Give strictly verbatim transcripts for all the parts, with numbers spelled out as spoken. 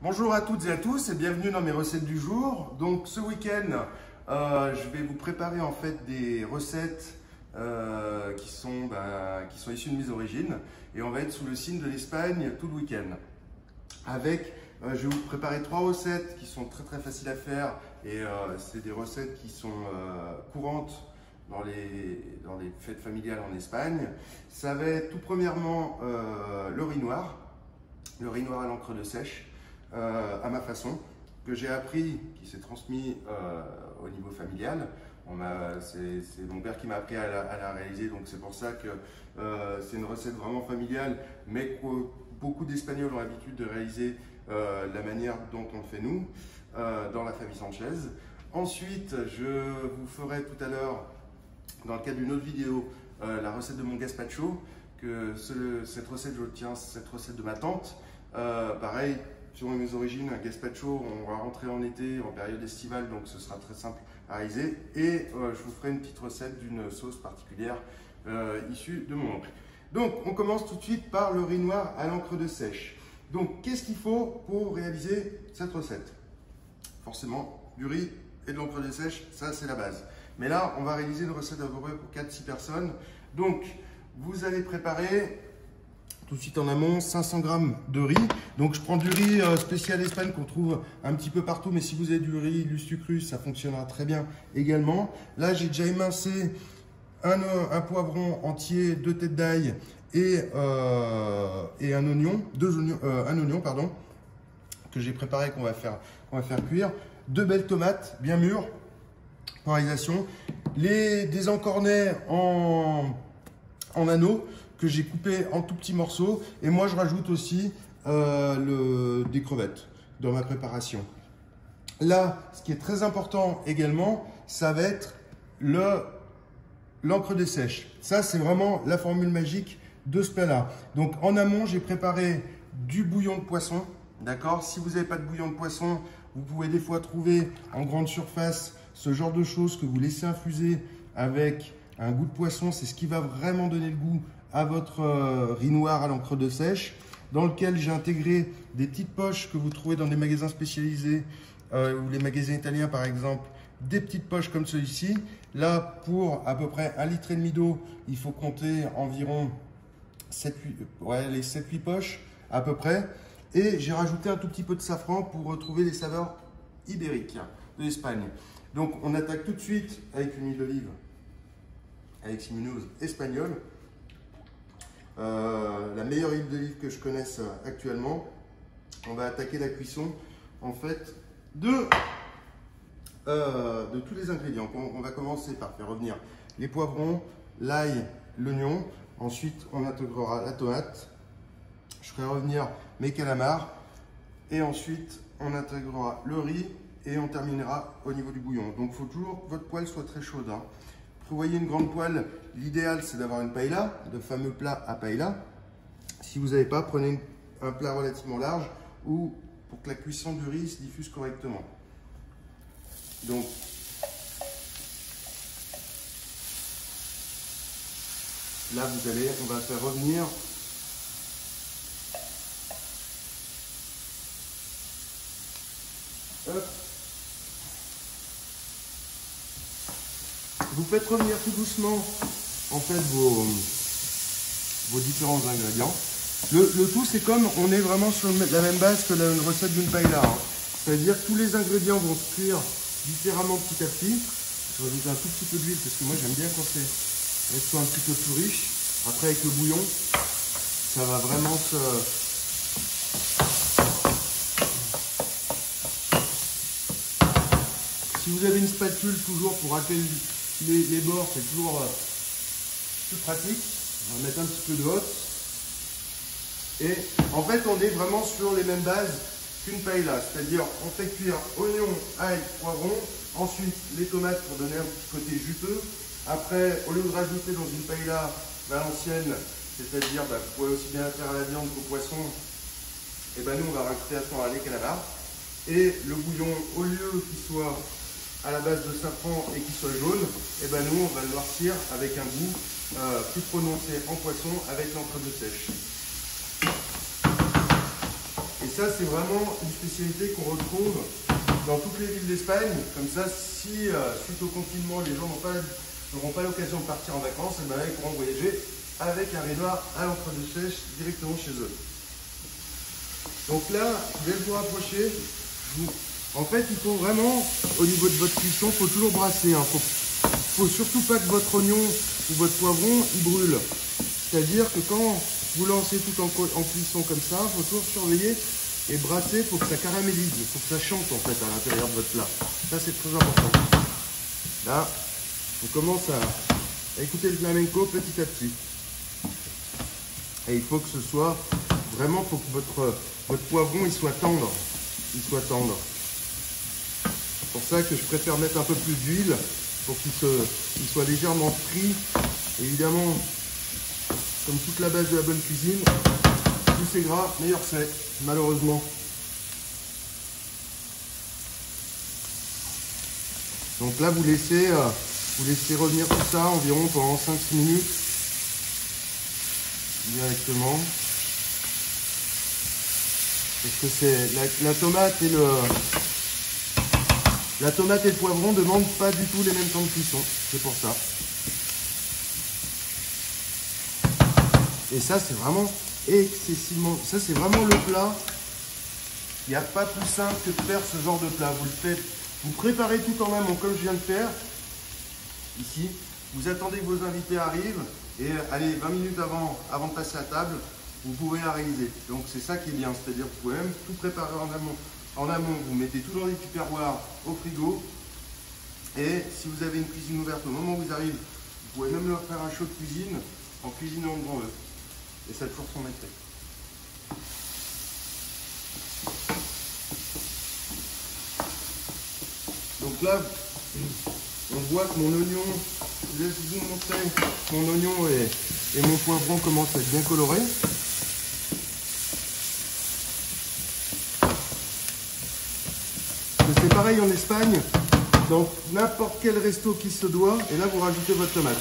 Bonjour à toutes et à tous et bienvenue dans mes recettes du jour. Donc ce week-end, euh, je vais vous préparer en fait des recettes euh, qui, sont, bah, qui sont issues de mes origines et on va être sous le signe de l'Espagne tout le week-end. Avec, euh, je vais vous préparer trois recettes qui sont très très faciles à faire et euh, c'est des recettes qui sont euh, courantes dans les, dans les fêtes familiales en Espagne. Ça va être tout premièrement euh, le riz noir, le riz noir à l'encre de sèche. Euh, à ma façon, que j'ai appris, qui s'est transmis euh, au niveau familial. C'est mon père qui m'a appris à la, à la réaliser, donc c'est pour ça que euh, c'est une recette vraiment familiale, mais que beaucoup d'Espagnols ont l'habitude de réaliser euh, la manière dont on le fait nous, euh, dans la famille Sanchez. Ensuite, je vous ferai tout à l'heure, dans le cadre d'une autre vidéo, euh, la recette de mon gazpacho, que ce, cette recette, je tiens cette recette de ma tante. Euh, pareil, sur mes origines, un gazpacho, on va rentrer en été, en période estivale, donc ce sera très simple à réaliser. Et euh, je vous ferai une petite recette d'une sauce particulière euh, issue de mon oncle. Donc, on commence tout de suite par le riz noir à l'encre de sèche. Donc, qu'est-ce qu'il faut pour réaliser cette recette? Forcément, du riz et de l'encre de sèche, ça c'est la base. Mais là, on va réaliser une recette à peu près pour quatre à six personnes. Donc, vous allez préparer tout de suite en amont cinq cents grammes de riz. Donc je prends du riz spécial Espagne qu'on trouve un petit peu partout, mais si vous avez du riz lustucrus, ça fonctionnera très bien également. Là j'ai déjà émincé un, un poivron entier, deux têtes d'ail et, euh, et un oignon, deux oignons, euh, un oignon pardon, que j'ai préparé qu'on va faire, qu'on va faire cuire. Deux belles tomates bien mûres pour réalisation. Les, des encornets en, en anneaux que j'ai coupé en tout petits morceaux, et moi je rajoute aussi euh, le, des crevettes dans ma préparation. Là, ce qui est très important également, ça va être le l'encre de sèche. Ça, c'est vraiment la formule magique de ce plat-là. Donc en amont, j'ai préparé du bouillon de poisson, d'accord? Si vous n'avez pas de bouillon de poisson, vous pouvez des fois trouver en grande surface ce genre de choses que vous laissez infuser avec un goût de poisson. C'est ce qui va vraiment donner le goût à votre euh, riz noir à l'encre de sèche, dans lequel j'ai intégré des petites poches que vous trouvez dans des magasins spécialisés euh, ou les magasins italiens par exemple, des petites poches comme celui-ci. Là, pour à peu près un litre et demi d'eau, il faut compter environ sept huit, ouais, les sept huit poches à peu près. Et j'ai rajouté un tout petit peu de safran pour retrouver les saveurs ibériques de l'Espagne. Donc on attaque tout de suite avec une huile d'olive avec Simineuse espagnole. Euh, la meilleure huile d'olive que je connaisse actuellement. On va attaquer la cuisson en fait de, euh, de tous les ingrédients. On, on va commencer par faire revenir les poivrons, l'ail, l'oignon. Ensuite, on intégrera la tomate. Je ferai revenir mes calamars. Et ensuite, on intégrera le riz et on terminera au niveau du bouillon. Donc, il faut toujours que votre poêle soit très chaude, hein. Prévoyez une grande poêle. L'idéal, c'est d'avoir une paella, de fameux plats à paella. Si vous n'avez pas, prenez un plat relativement large ou pour que la cuisson du riz se diffuse correctement. Donc, là, vous allez, on va faire revenir Hop. Vous faites revenir tout doucement en fait vos, vos différents ingrédients. Le, le tout, c'est comme on est vraiment sur la même base que la une recette d'une paella, hein. C'est-à-dire que tous les ingrédients vont se cuire différemment petit à petit. Je vais rajouter un tout petit peu d'huile parce que moi j'aime bien quand c'est soit un petit peu plus riche. Après avec le bouillon, ça va vraiment se... Si vous avez une spatule toujours pour racler les, les bords, c'est toujours euh, plus pratique. On va mettre un petit peu de hot. Et en fait, on est vraiment sur les mêmes bases qu'une paella. C'est-à-dire, on fait cuire oignon, ail, poivron. Ensuite, les tomates pour donner un petit côté juteux. Après, au lieu de rajouter dans une paella valencienne, c'est-à-dire, bah, vous pouvez aussi bien la faire à la viande qu'au poisson, et ben nous, on va rajouter à ce moment-là les calamars. Et le bouillon, au lieu qu'il soit à la base de safran et qu'il soit jaune, et ben nous on va le noircir avec un goût euh, plus prononcé en poisson avec l'encre de sèche. Et ça, c'est vraiment une spécialité qu'on retrouve dans toutes les villes d'Espagne. Comme ça, si euh, suite au confinement, les gens n'auront pas, n'auront pas l'occasion de partir en vacances, et ben là, ils pourront voyager avec un rainoir à l'entre-deux-sèches directement chez eux. Donc là, je vais vous rapprocher. Vous... En fait, il faut vraiment, au niveau de votre cuisson, il faut toujours brasser. Il hein. ne faut, faut surtout pas que votre oignon ou votre poivron, il brûle. C'est-à-dire que quand vous lancez tout en, en cuisson comme ça, il faut toujours surveiller et brasser pour que ça caramélise, pour que ça chante en fait à l'intérieur de votre plat. Ça, c'est très important. Là, on commence à, à écouter le flamenco petit à petit. Et il faut que ce soit vraiment, pour que votre, votre poivron il soit tendre. Il soit tendre. C'est pour ça que je préfère mettre un peu plus d'huile pour qu'il qu'il soit légèrement frit. Évidemment, comme toute la base de la bonne cuisine, plus c'est gras, meilleur c'est, malheureusement. Donc là, vous laissez, euh, vous laissez revenir tout ça environ pendant cinq six minutes. Directement. Parce que c'est la, la tomate et le la tomate et le poivron ne demandent pas du tout les mêmes temps de cuisson. C'est pour ça. Et ça, c'est vraiment excessivement... Ça, c'est vraiment le plat. Il n'y a pas plus simple que de faire ce genre de plat. Vous le faites, vous préparez tout en amont, comme je viens de faire. Ici, vous attendez que vos invités arrivent. Et allez, vingt minutes avant, avant de passer à table, vous pouvez la réaliser. Donc, c'est ça qui est bien. C'est-à-dire que vous pouvez même tout préparer en amont. En amont, vous mettez tout dans les tupperwares au frigo. Et si vous avez une cuisine ouverte au moment où vous arrivez, vous pouvez même leur faire un show de cuisine en cuisinant devant eux. Et ça a toujours son effet. Donc là, on voit que mon oignon, je vais vous montrer, mon oignon et, et mon poivron commencent à être bien colorés. C'est pareil en Espagne, dans n'importe quel resto qui se doit, et là vous rajoutez votre tomate.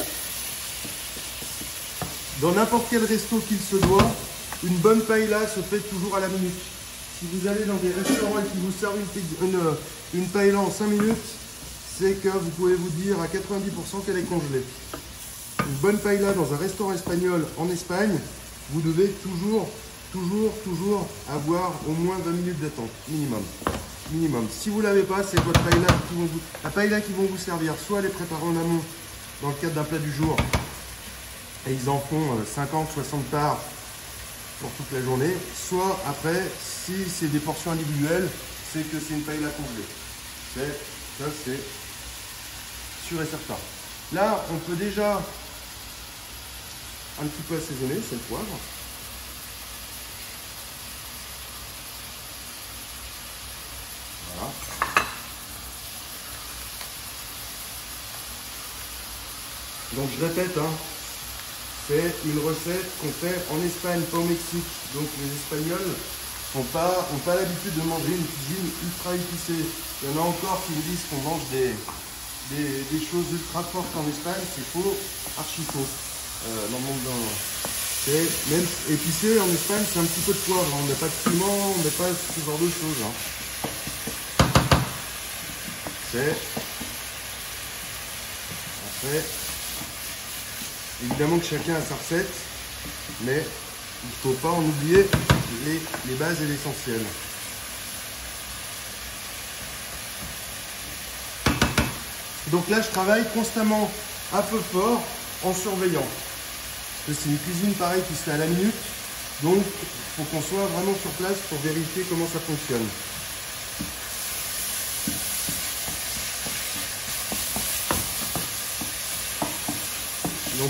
Dans n'importe quel resto qu'il se doit, une bonne paella se fait toujours à la minute. Si vous allez dans des restaurants et qu'ils vous servent une, une, une paella en cinq minutes, c'est que vous pouvez vous dire à quatre-vingt-dix pour cent qu'elle est congelée. Une bonne paella dans un restaurant espagnol en Espagne, vous devez toujours, toujours, toujours avoir au moins vingt minutes d'attente, minimum. Minimum. Si vous ne l'avez pas, c'est votre paella qui vont vous, la paella qui vont vous servir. Soit elle est préparée en amont dans le cadre d'un plat du jour, et ils en font cinquante soixante parts pour toute la journée. Soit après, si c'est des portions individuelles, c'est que c'est une paella congelée. Ça, c'est sûr et certain. Là, on peut déjà un petit peu assaisonner, c'est le poivre. Voilà. Donc je répète, hein, c'est une recette qu'on fait en Espagne, pas au Mexique. Donc les Espagnols n'ont pas, ont pas l'habitude de manger une cuisine ultra épicée. Il y en a encore qui me disent qu'on mange des, des, des choses ultra fortes en Espagne. C'est faux, archi faux. Euh, dans le monde d'un... Même épicé en Espagne, c'est un petit peu de poivre. Hein. On met pas de piment, on met pas ce genre de choses. Hein. C'est... Après... Évidemment que chacun a sa recette, mais il ne faut pas en oublier les, les bases et l'essentiel. Donc là, je travaille constamment à feu fort en surveillant. C'est une cuisine pareille qui se fait à la minute, donc il faut qu'on soit vraiment sur place pour vérifier comment ça fonctionne. Donc,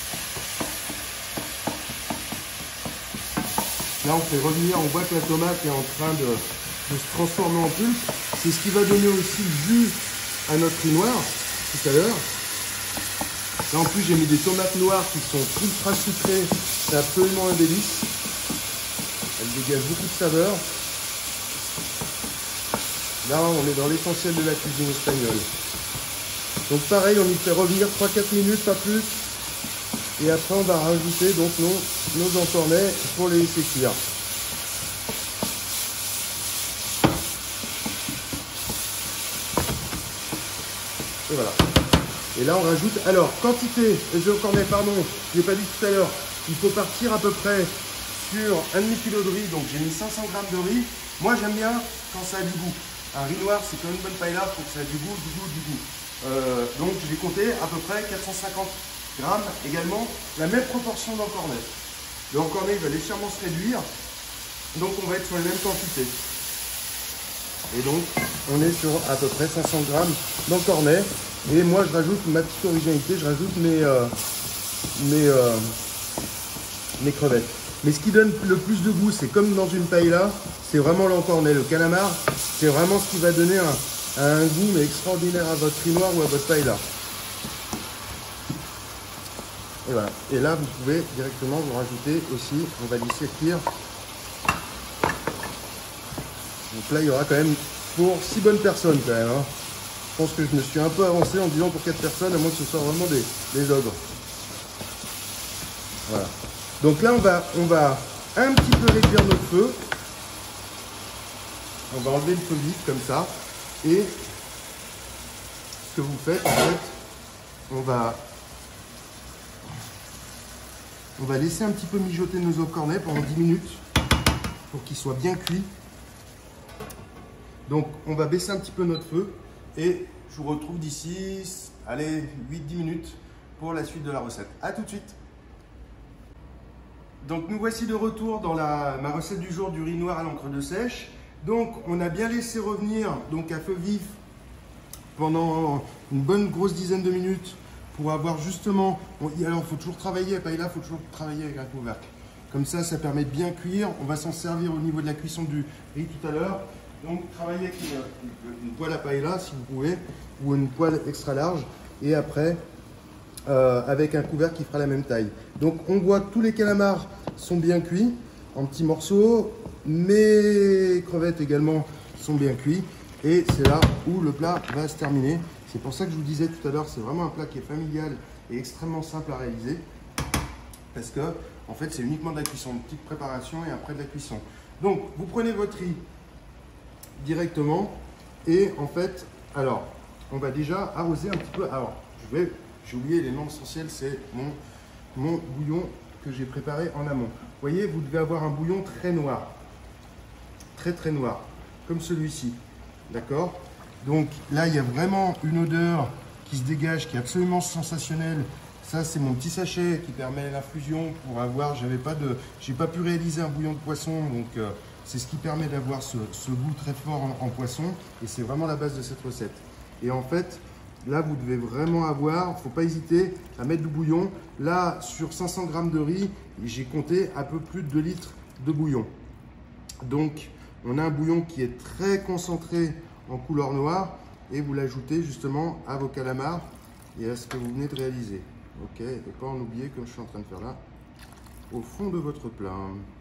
là, on fait revenir, on voit que la tomate est en train de, de se transformer en pulpe. C'est ce qui va donner aussi le jus à notre riz noir tout à l'heure. Là, en plus, j'ai mis des tomates noires qui sont ultra sucrées. C'est absolument un délice. Elles dégagent beaucoup de saveur. Là, on est dans l'essentiel de la cuisine espagnole. Donc pareil, on y fait revenir trois quatre minutes, pas plus. Et après, on va rajouter donc nos, nos entournets pour les laisser cuire. Et voilà. Et là, on rajoute. Alors, quantité, les œufs au cornet, pardon, je n'ai pas dit tout à l'heure, il faut partir à peu près sur un demi-kilo de riz. Donc, j'ai mis cinq cents grammes de riz. Moi, j'aime bien quand ça a du goût. Un riz noir, c'est comme une bonne paella, il faut que ça ait du goût, du goût, du goût. Euh, donc, je vais compter à peu près quatre cent cinquante grammes également, la même proportion d'encornet. Le encornet va légèrement se réduire, donc on va être sur les mêmes quantités. Et donc, on est sur à peu près cinq cents grammes d'encornet. Et moi, je rajoute ma petite originalité, je rajoute mes, euh, mes, euh, mes crevettes. Mais ce qui donne le plus de goût, c'est comme dans une paella, c'est vraiment l'encornet. Le calamar, c'est vraiment ce qui va donner un, un goût mais extraordinaire à votre riz noir ou à votre paella. Et voilà. Et là, vous pouvez directement vous rajouter aussi, on va laisser cuire. Donc là, il y aura quand même pour six bonnes personnes quand même. Hein. Je pense que je me suis un peu avancé en disant pour quatre personnes, à moins que ce soit vraiment des, des ogres. Voilà. Donc là, on va, on va un petit peu réduire notre feu. On va enlever le feu vif comme ça. Et ce que vous faites, en fait, on va... On va laisser un petit peu mijoter nos œufs au cornet pendant dix minutes pour qu'ils soient bien cuits. Donc, on va baisser un petit peu notre feu et je vous retrouve d'ici, allez, huit dix minutes pour la suite de la recette. A tout de suite. Donc, nous voici de retour dans la, ma recette du jour du riz noir à l'encre de sèche. Donc, on a bien laissé revenir donc, à feu vif pendant une bonne grosse dizaine de minutes. Pour avoir justement, on, alors il faut toujours travailler, à paella, il faut toujours travailler avec un couvercle. Comme ça, ça permet de bien cuire. On va s'en servir au niveau de la cuisson du riz tout à l'heure. Donc, travaillez avec une, une, une poêle à paella si vous pouvez, ou une poêle extra large. Et après, euh, avec un couvercle qui fera la même taille. Donc, on voit que tous les calamars sont bien cuits en petits morceaux. Mes crevettes également sont bien cuits. Et c'est là où le plat va se terminer. C'est pour ça que je vous disais tout à l'heure, c'est vraiment un plat qui est familial et extrêmement simple à réaliser. Parce que, en fait, c'est uniquement de la cuisson, une petite préparation et après de la cuisson. Donc, vous prenez votre riz directement et en fait, alors, on va déjà arroser un petit peu. Alors, je vais, j'ai oublié l'élément essentiel, c'est mon, mon bouillon que j'ai préparé en amont. Vous voyez, vous devez avoir un bouillon très noir. Très, très noir, comme celui-ci. D'accord? Donc là, il y a vraiment une odeur qui se dégage, qui est absolument sensationnelle. Ça, c'est mon petit sachet qui permet l'infusion pour avoir, j'avais pas de, j'ai pas pu réaliser un bouillon de poisson, donc euh, c'est ce qui permet d'avoir ce, ce goût très fort en, en poisson, et c'est vraiment la base de cette recette. Et en fait, là, vous devez vraiment avoir, il ne faut pas hésiter à mettre du bouillon. Là, sur cinq cents grammes de riz, j'ai compté un peu plus de deux litres de bouillon. Donc, on a un bouillon qui est très concentré en couleur noire et vous l'ajoutez justement à vos calamars et à ce que vous venez de réaliser. Ok, et pas en oublier, comme je suis en train de faire là, au fond de votre plat.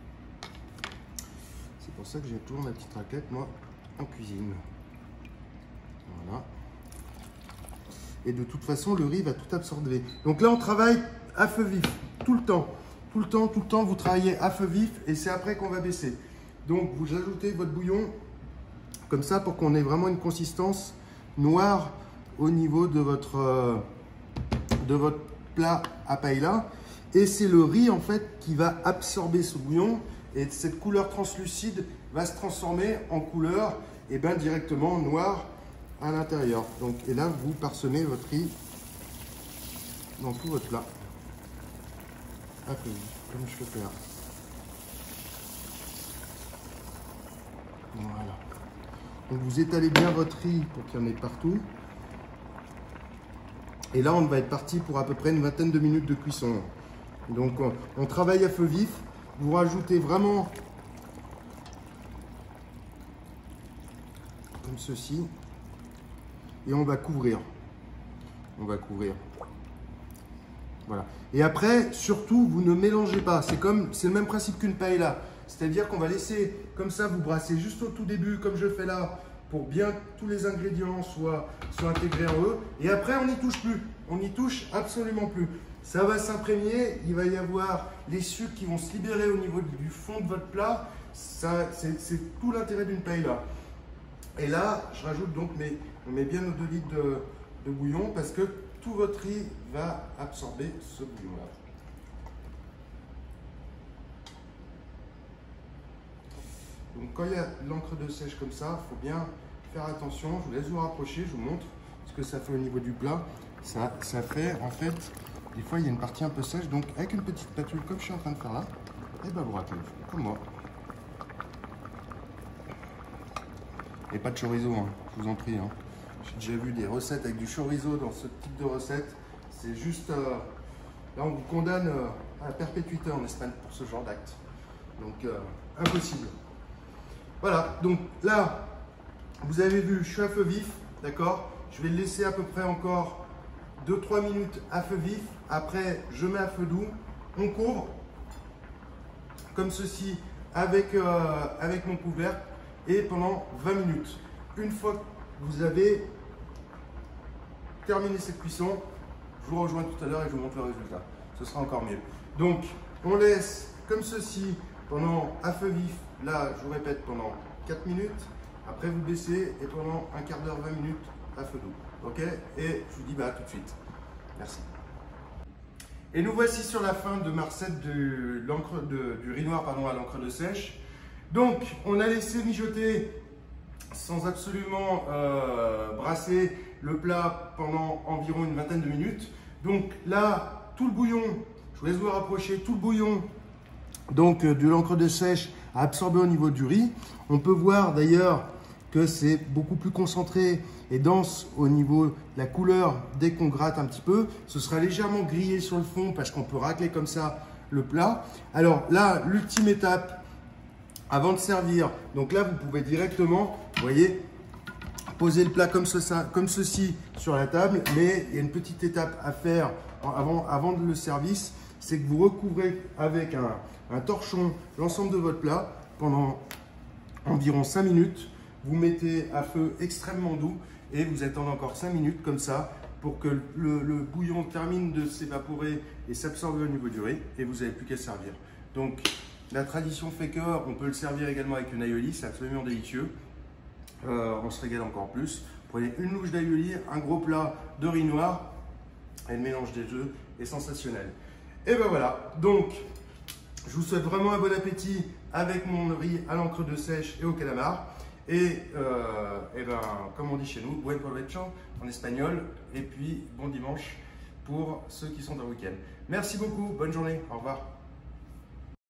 C'est pour ça que j'ai toujours ma petite raclette, moi, en cuisine. Voilà. Et de toute façon, le riz va tout absorber. Donc là, on travaille à feu vif, tout le temps. Tout le temps, tout le temps, vous travaillez à feu vif et c'est après qu'on va baisser. Donc, vous ajoutez votre bouillon comme ça pour qu'on ait vraiment une consistance noire au niveau de votre, euh, de votre plat à paella. Et c'est le riz en fait qui va absorber ce bouillon et cette couleur translucide va se transformer en couleur et bien directement noire à l'intérieur. Donc, et là, vous parsemez votre riz dans tout votre plat. À feu vif, comme je fais là. Voilà. Donc vous étalez bien votre riz pour qu'il y en ait partout. Et là, on va être parti pour à peu près une vingtaine de minutes de cuisson. Donc on, on travaille à feu vif. Vous rajoutez vraiment comme ceci. Et on va couvrir. On va couvrir. Voilà. Et après, surtout, vous ne mélangez pas. C'est comme, c'est le même principe qu'une paella. C'est-à-dire qu'on va laisser comme ça, vous brassez juste au tout début, comme je fais là, pour bien que tous les ingrédients soient, soient intégrés en eux. Et après, on n'y touche plus. On n'y touche absolument plus. Ça va s'imprégner. Il va y avoir les sucres qui vont se libérer au niveau du fond de votre plat. C'est tout l'intérêt d'une paella. Et là, je rajoute donc, mes, on met bien nos deux litres de, de bouillon parce que tout votre riz va absorber ce bouillon-là. Donc quand il y a l'encre de sèche comme ça, il faut bien faire attention. Je vous laisse vous rapprocher, je vous montre ce que ça fait au niveau du plat. Ça, ça fait en fait, des fois il y a une partie un peu sèche, donc avec une petite spatule comme je suis en train de faire là, et ben vous ratez, comme moi. Et pas de chorizo, hein, je vous en prie. Hein. J'ai déjà vu des recettes avec du chorizo dans ce type de recette. C'est juste, euh, là on vous condamne euh, à la perpétuité en Espagne pour ce genre d'acte. Donc euh, impossible. Voilà, donc là, vous avez vu, je suis à feu vif, d'accord? Je vais le laisser à peu près encore deux trois minutes à feu vif. Après, je mets à feu doux, on couvre, comme ceci, avec, euh, avec mon couvercle, et pendant vingt minutes. Une fois que vous avez terminé cette cuisson, je vous rejoins tout à l'heure et je vous montre le résultat. Ce sera encore mieux. Donc, on laisse comme ceci pendant à feu vif. Là, je vous répète, pendant quatre minutes. Après, vous baissez et pendant un quart d'heure, vingt minutes à feu doux. Ok? Et je vous dis bah, à tout de suite. Merci. Et nous voici sur la fin de ma recette de l'encre de, du riz noir pardon, à l'encre de sèche. Donc, on a laissé mijoter sans absolument euh, brasser le plat pendant environ une vingtaine de minutes. Donc là, tout le bouillon, je vous laisse vous rapprocher, tout le bouillon donc de l'encre de sèche a absorbé au niveau du riz. On peut voir d'ailleurs que c'est beaucoup plus concentré et dense au niveau de la couleur dès qu'on gratte un petit peu. Ce sera légèrement grillé sur le fond parce qu'on peut racler comme ça le plat. Alors là, l'ultime étape avant de servir. Donc là, vous pouvez directement, vous voyez, poser le plat comme, ce, comme ceci sur la table. Mais il y a une petite étape à faire avant, avant de le service, c'est que vous recouvrez avec un, un torchon l'ensemble de votre plat pendant environ cinq minutes. Vous mettez à feu extrêmement doux et vous attendez encore cinq minutes comme ça pour que le, le bouillon termine de s'évaporer et s'absorber au niveau du riz et vous n'avez plus qu'à servir. Donc la tradition fait qu'on peut le servir également avec une aioli, c'est absolument délicieux. Euh, on se régale encore plus. Prenez une louche d'aioli, un gros plat de riz noir et le mélange des deux est sensationnel. Et ben voilà, donc je vous souhaite vraiment un bon appétit avec mon riz à l'encre de sèche et au calamar. Et, euh, et ben, comme on dit chez nous, buen provecho en espagnol. Et puis bon dimanche pour ceux qui sont en week-end. Merci beaucoup, bonne journée, au revoir.